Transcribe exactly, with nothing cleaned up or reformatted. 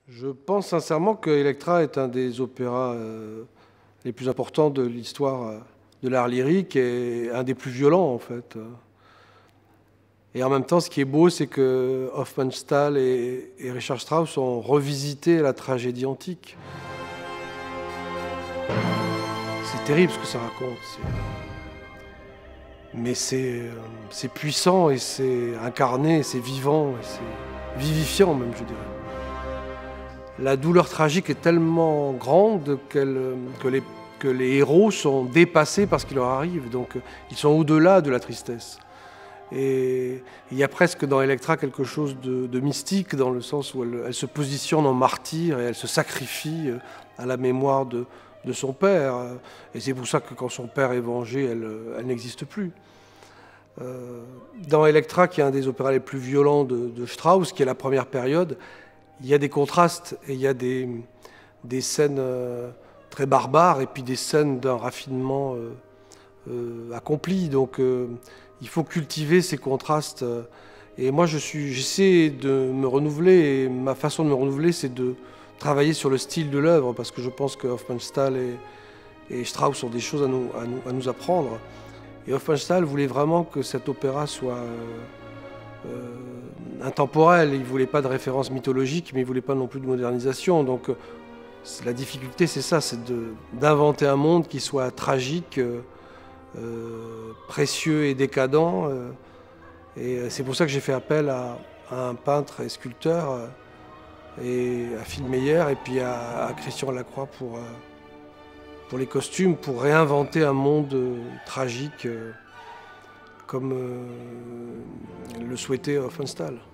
Je pense sincèrement que Elektra est un des opéras euh, les plus importants de l'histoire euh, de l'art lyrique et un des plus violents en fait. Et en même temps, ce qui est beau, c'est que Hofmannsthal et, et Richard Strauss ont revisité la tragédie antique. C'est terrible ce que ça raconte. Mais c'est puissant et c'est incarné, c'est vivant, c'est vivifiant même, je dirais. La douleur tragique est tellement grande qu'elle, que, les, que les héros sont dépassés par ce qui leur arrive. Donc ils sont au-delà de la tristesse. Et il y a presque dans Elektra quelque chose de, de mystique, dans le sens où elle, elle se positionne en martyr et elle se sacrifie à la mémoire de, de son père. Et c'est pour ça que quand son père est vengé, elle, elle n'existe plus. Euh, dans Elektra, qui est un des opéras les plus violents de, de Strauss, qui est la première période, il y a des contrastes et il y a des, des scènes euh, très barbares et puis des scènes d'un raffinement euh, euh, accompli. Donc euh, il faut cultiver ces contrastes. Et moi, je suis, j'essaie de me renouveler et ma façon de me renouveler, c'est de travailler sur le style de l'œuvre parce que je pense que Hofmannsthal et, et Strauss ont des choses à nous, à nous, à nous apprendre. Et Hofmannsthal voulait vraiment que cet opéra soit euh, euh, intemporel. Il ne voulait pas de référence mythologique, mais il ne voulait pas non plus de modernisation. Donc la difficulté, c'est ça, c'est d'inventer un monde qui soit tragique, euh, euh, précieux et décadent. Euh, et c'est pour ça que j'ai fait appel à, à un peintre et sculpteur, euh, et à Phil Meyer, et puis à, à Christian Lacroix pour... Euh, pour les costumes, pour réinventer un monde euh, tragique euh, comme euh, le souhaitait Hofmannsthal.